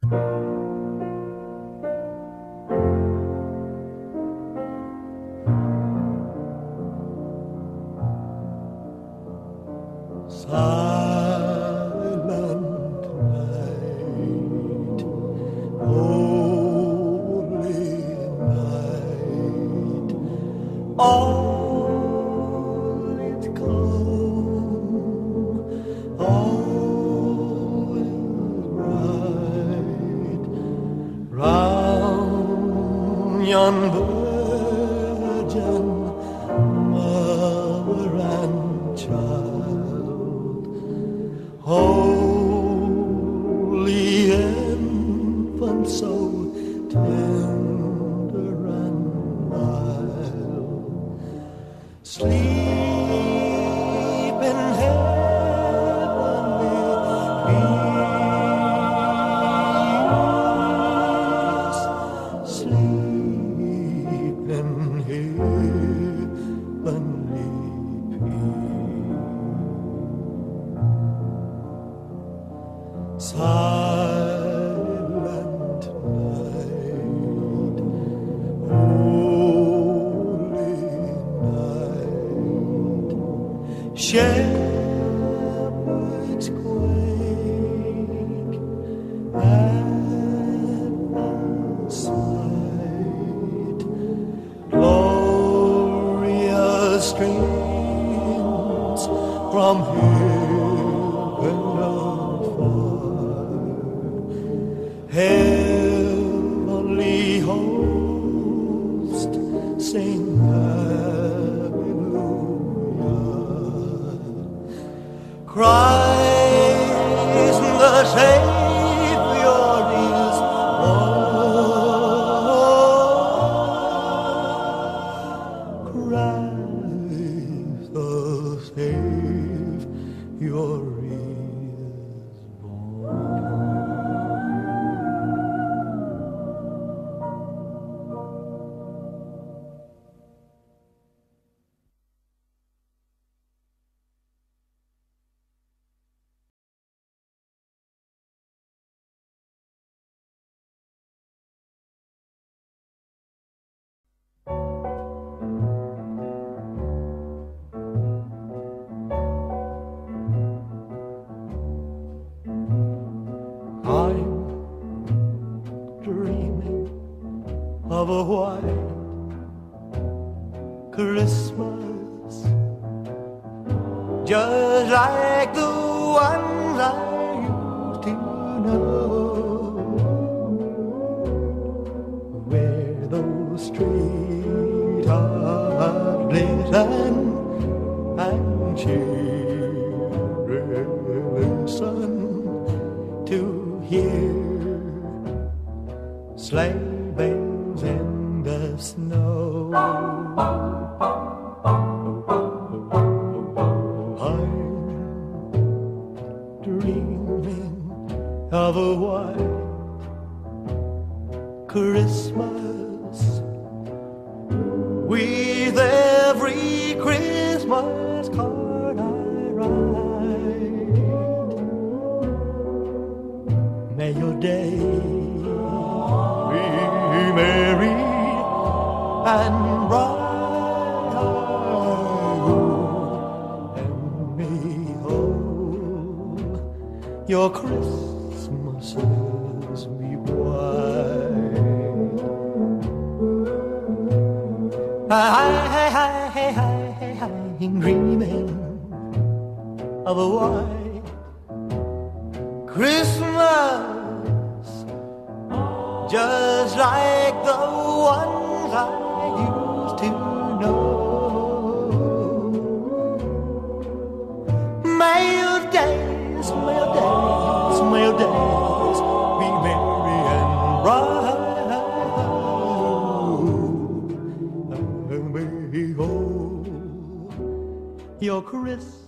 Silent night, holy night, all is calm, all is bright, round yon virgin mother and child, holy infant, so tender and mild, sleep in heavenly peace, sleep in heavenly peace. Silent night, holy night, shepherds quake at the sight, glorious streams from heaven afar, heavenly host sing hallelujah. Christ the Savior is born. Christ the Savior is born. I'm dreaming of a white Christmas, just like the ones I used to know, where those streets are glisten and cheering sun, to hear sleigh bells in the snow. I'm dreaming of a white Christmas, with every Christmas card I write. May your day be merry and bright, and may all your Christmases be bright. I'm dreaming of a white Christmas, just like the ones I used to know. May your days, may your days, may your days be merry and bright, and may all your Christmas